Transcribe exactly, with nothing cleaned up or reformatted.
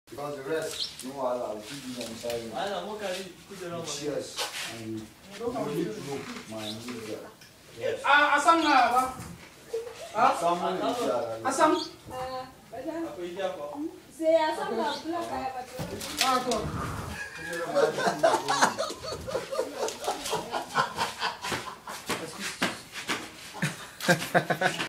Because the rest, no Allah, will keep you inside. I know, what can you put it on? Cheers. And you need to know my music. Yes. Ah, asam na ba? Ah, Someone is there. asam. Ah, baca. Aku ijak kok. Saya asam na pula kaya betul. Ah, tu. Excuse me.